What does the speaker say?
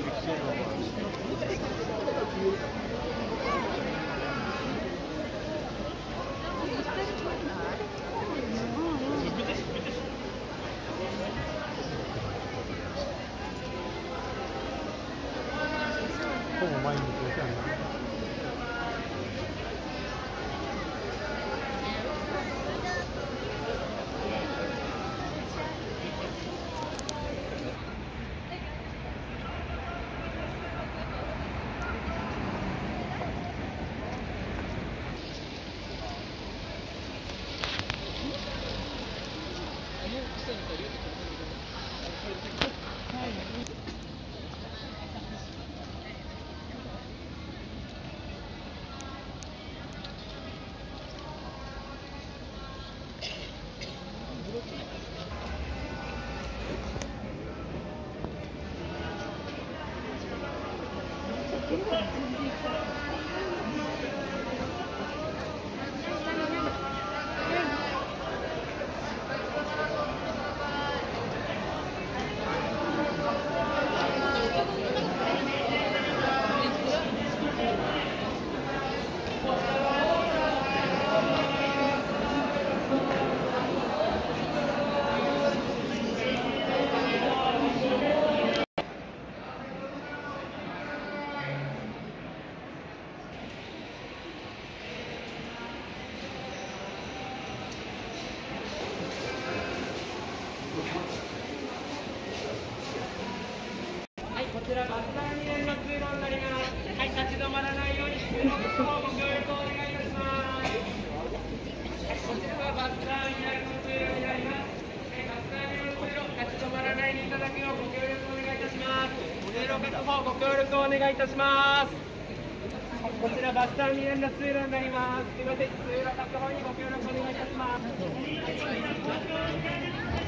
ほぼ毎日お世話になってます。 こちらバスターミナルの通路になります。はい、立ち止まらないように通路の方ご協力をお願いいたします。はい、こちらはバスターミナルの通路になります。はい、バスターミナルの通路、立ち止まらないでいただくようご協力をお願いいたします。通路確保ご協力をお願いいたします。はい、こちらバスターミナルの通路になります。すみません、通路確保にご協力お願いいたします。